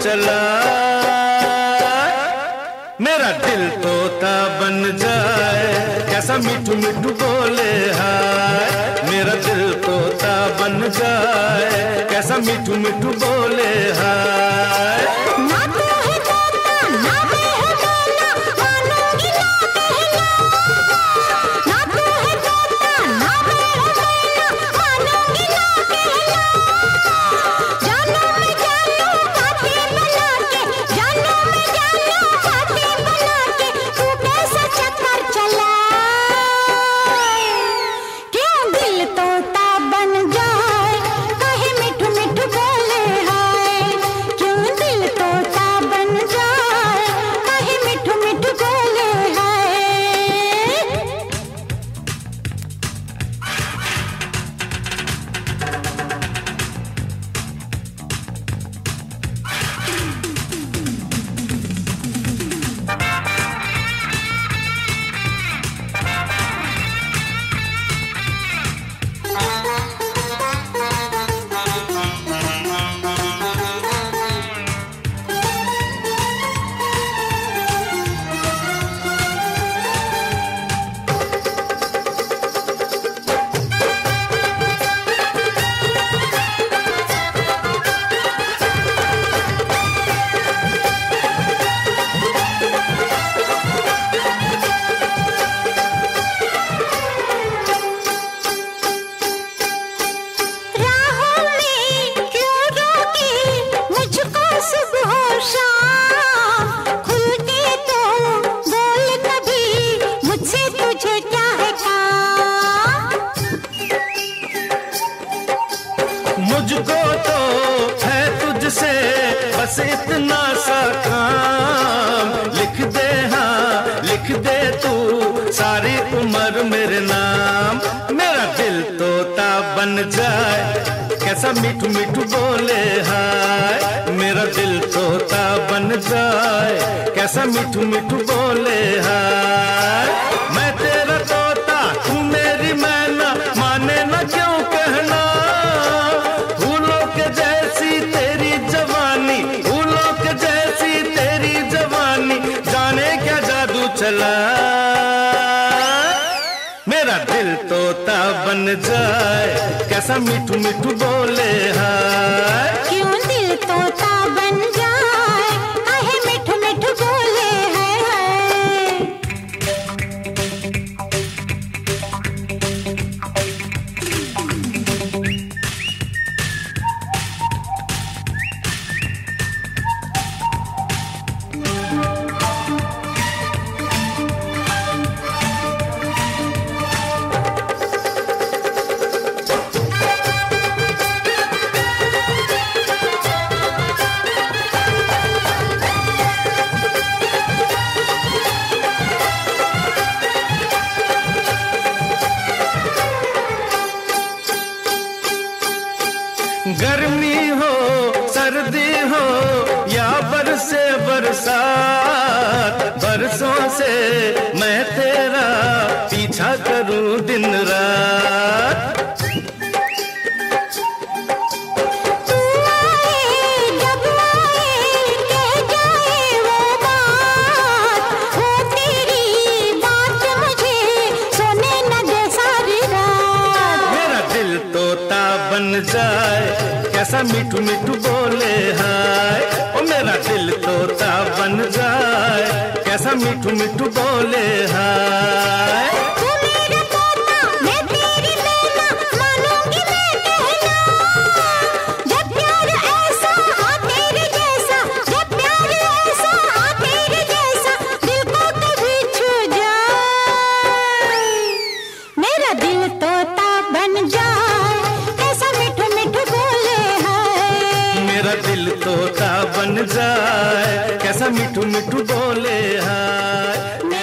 चला, मेरा दिल तोता बन जाए, कैसा मीठू मीठू बोले हाय। मेरा दिल तोता बन जाए, कैसा मीठू मीठू बोले हाय। मुझको तो है तुझसे बस इतना सा काम, लिख दे हाँ लिख दे तू सारी उम्र मेरे नाम। मेरा दिल तोता बन जाए, कैसा मीठू मीठू बोले हाय। मेरा दिल तोता बन जाए, कैसा मीठू मीठू बोले हाय। मैं तेरा तोता तू मेरी मैना, माने ना क्यों कहना। फूलों के जैसी तेरी जवानी, फूलों के जैसी तेरी जवानी, जाने क्या जादू चला। मेरा दिल तोता बन जाए, कैसा मीठू मीठू बोले हाय। क्यों दिल तोता बन जाए, काहे मीठू मीठू बोले हाय। गर्मी हो सर्दी हो या बरसे बरसात, बरसों से मैं तेरा पीछा करूं दिन रात। बन जाए, कैसा मीठू मीठू बोले हाय। ओ मेरा दिल तोता बन जाए, कैसा मीठू मीठू बोले हाय। तू मेरा तोता मैं तेरी मैना, मानूंगी मैं कहना। जब प्यार ऐसा हो तेरे जैसा, जब प्यार ऐसा हो तेरे जैसा, दिल को कभी छू जाए। मेरा दिल तोता बन जाए, मेरा दिल तोता बन जाए, कैसा मीठू मीठू बोले हाय।